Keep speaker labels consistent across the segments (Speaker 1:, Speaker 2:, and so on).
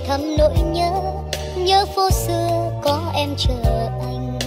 Speaker 1: thăm nỗi nhớ, nhớ phố xưa có em chờ anh.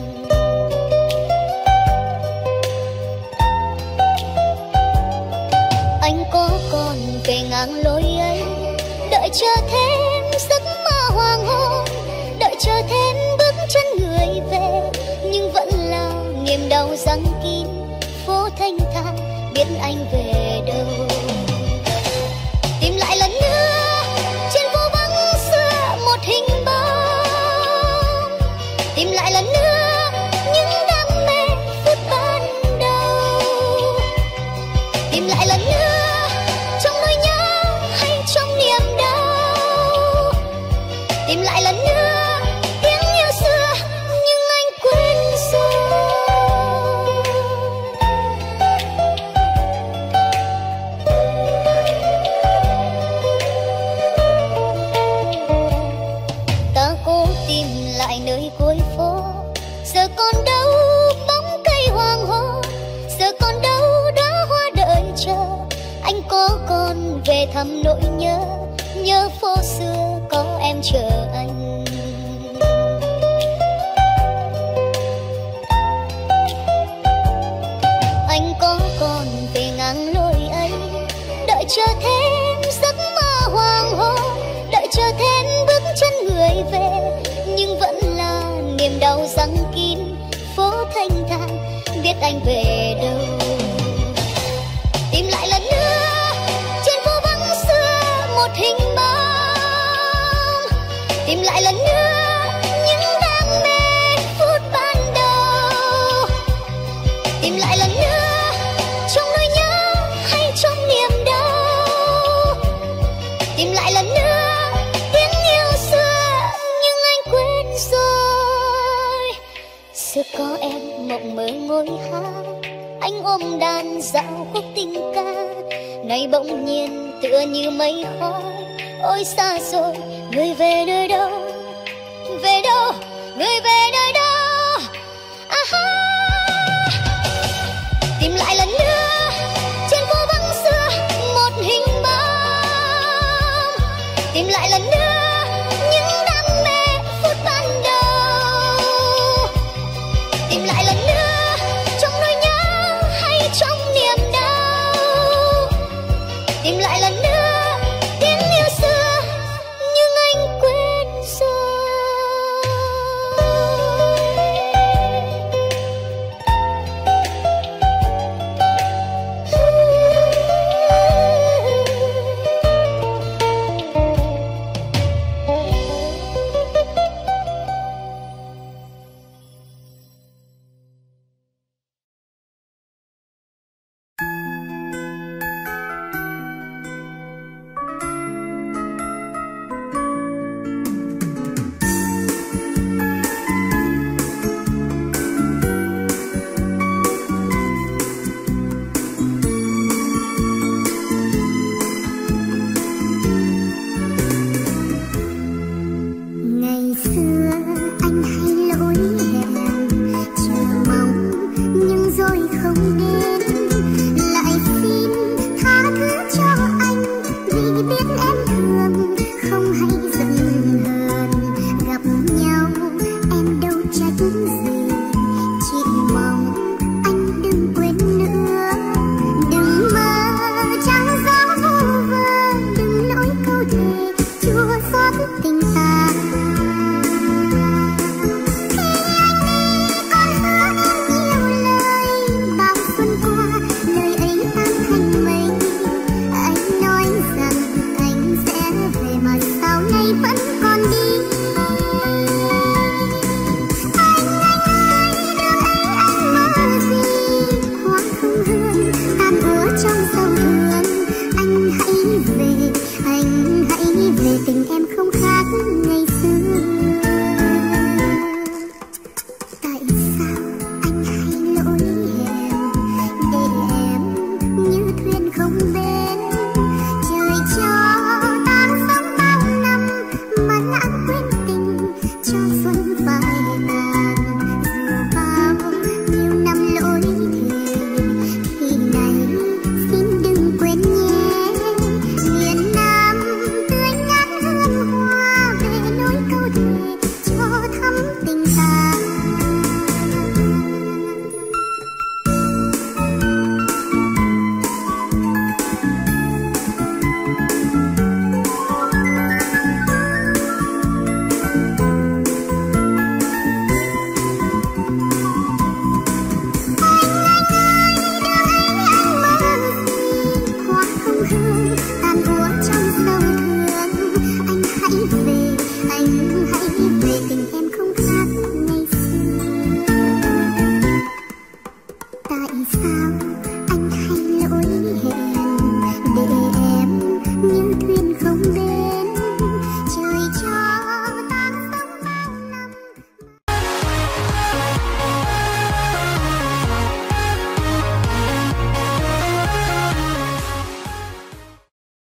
Speaker 1: Anh có còn về ngang lối ấy, đợi chờ thêm giấc mơ hoàng hôn, đợi chờ thêm bước chân người về, nhưng vẫn là niềm đau giăng kín phố thanh thang, biết anh về đâu. Tìm lại lần nữa trên phố vắng xưa một hình bóng, tìm lại lần nữa những đam mê phút ban đầu, tìm lại lần nữa trong nỗi nhớ hay trong niềm đau, tìm lại lần nữa tiếng yêu xưa nhưng anh quên rồi. Ta cố tìm lại nơi cuối phố, giờ còn đâu bóng cây hoàng hôn, giờ còn đâu đóa hoa đợi chờ. Anh có còn về thăm nỗi nhớ, nhớ phố xưa có em chờ anh. Anh có còn về ngang lối ấy, đợi chờ thêm giấc mơ hoàng hôn, đợi chờ thêm bước chân người về, nhưng vẫn là niềm đau giăng kín phố thanh thang, biết anh về đâu. Tìm lại lần nữa trên phố vắng xưa một hình bóng, tìm lại lần nữa những đam mê phút ban đầu, tìm lại lần nữa trong nỗi nhớ hay trong niềm đau, tìm lại lần nữa tiếng yêu xưa nhưng anh quên rồi. Xưa có em mộng mơ ngôi hát, anh ôm đàn dạo khúc tình ca, nay bỗng nhiên tựa như mây khói. Ôi xa rồi, người về nơi đâu, về đâu, người về nơi đâu. Tìm lại lần nữa trên phố vắng xưa một hình bóng, tìm lại lần nữa